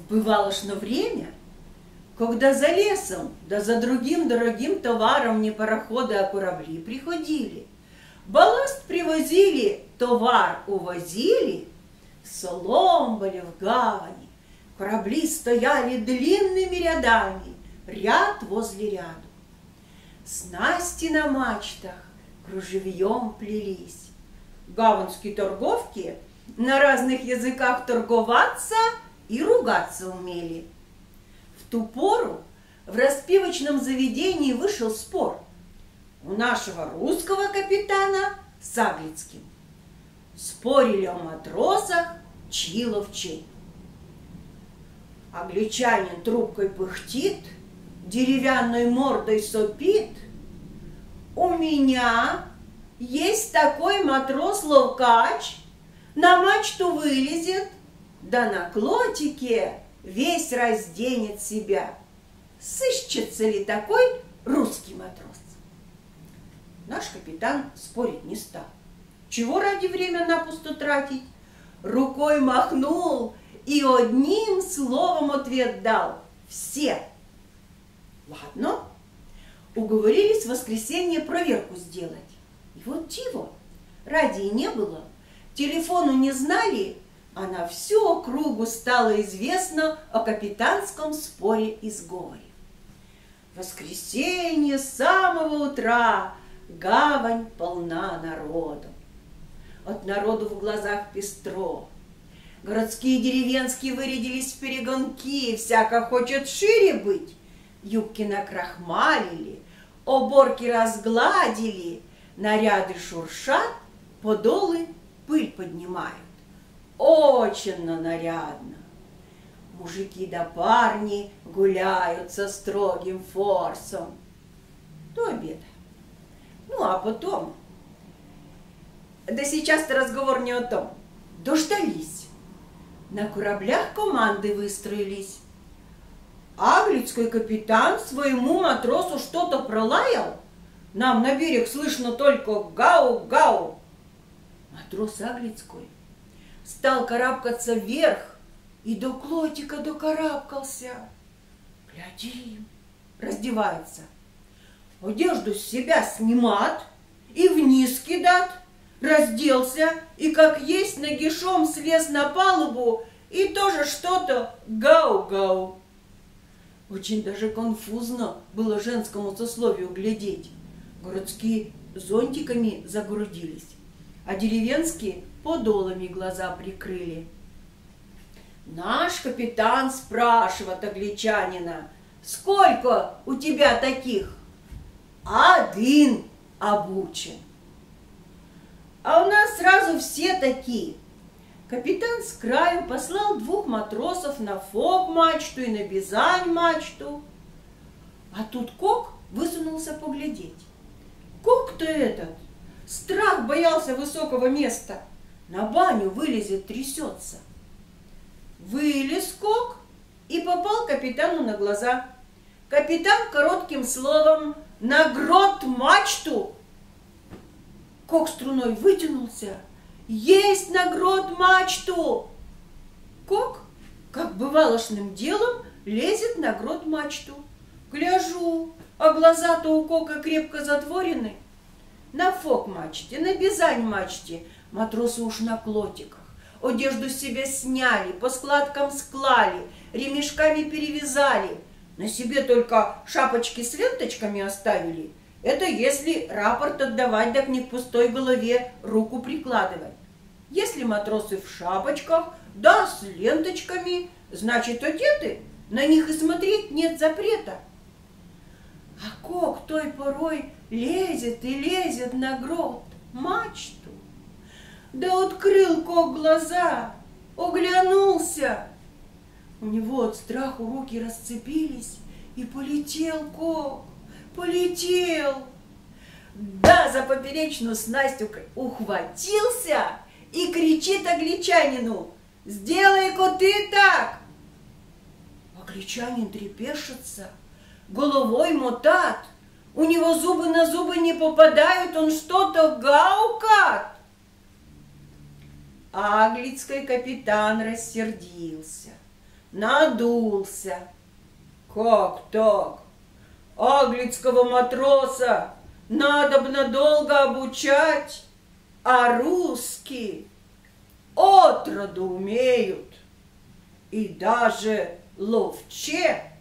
Бывало ж на время, когда за лесом, да за другим дорогим товаром не пароходы, а корабли приходили. Балласт привозили, товар увозили, солом были в гавани, корабли стояли длинными рядами, ряд возле ряду. Снасти на мачтах кружевьем плелись. Гаванские торговки на разных языках торговаться и ругаться умели. В ту пору в распивочном заведении вышел спор у нашего русского капитана с аглицким. Спорили о матросах, чьи ловчей. Англичанин трубкой пыхтит, деревянной мордой сопит. У меня есть такой матрос-ловкач, на мачту вылезет, да на клотике весь разденет себя. Сыщется ли такой русский матрос? Наш капитан спорить не стал. Чего ради время напусту тратить? Рукой махнул и одним словом ответ дал. Все. Ладно, уговорились в воскресенье проверку сделать. И вот чего? Радио не было, телефону не знали, а на всю округу стало известно о капитанском споре и сговоре. В воскресенье с самого утра гавань полна народом. От народу в глазах пестро. Городские и деревенские вырядились в перегонки, всяко хочет шире быть. Юбки накрахмалили, оборки разгладили, наряды шуршат, подолы пыль поднимают. Очень нарядно. Мужики да парни гуляют со строгим форсом. До обеда. Ну, а потом... Да сейчас-то разговор не о том. Дождались. На кораблях команды выстроились. Аглицкий капитан своему матросу что-то пролаял. Нам на берег слышно только гау-гау. Матрос Аглицкий стал карабкаться вверх и до клотика докарабкался. Глядим, раздевается. Одежду с себя снимат и вниз кидат. Разделся и, как есть, нагишом слез на палубу и тоже что-то гау-гау. Очень даже конфузно было женскому сословию глядеть. Городские зонтиками загрудились, а деревенские подолами глаза прикрыли. Наш капитан спрашивает англичанина: «Сколько у тебя таких?» «Один обучен». А у нас сразу все такие. Капитан с краю послал 2 матросов на фок-мачту и на бизань-мачту. А тут Кок высунулся поглядеть. Кок-то этот, страх боялся высокого места. На баню вылезет, трясется. Вылез Кок и попал капитану на глаза. Капитан коротким словом: «На грот мачту!» Кок струной вытянулся. «Есть на грот мачту!» Кок, как бывалошным делом, лезет на грот мачту. Гляжу, а глаза-то у Кока крепко затворены. На фок-мачте, на бизань-мачте матросы уж на клотиках. Одежду с себя сняли, по складкам склали, ремешками перевязали. На себе только шапочки с ленточками оставили. Это если рапорт отдавать, так не к пустой голове руку прикладывать. Если матросы в шапочках, да с ленточками, значит одеты, на них и смотреть нет запрета. А Кок той порой лезет и лезет на грот мачту. Да открыл Кок глаза, оглянулся. У него от страху руки расцепились, и полетел Кок. Полетел. Да за поперечную снасть ухватился и кричит англичанину: «Сделай-ка ты так!» Англичанин трепещется, головой мотат, у него зубы на зубы не попадают, он что-то гаукает. Аглицкий капитан рассердился. надулся. Как так? Аглицкого матроса надобно долго обучать, а русские отроду умеют. И даже ловче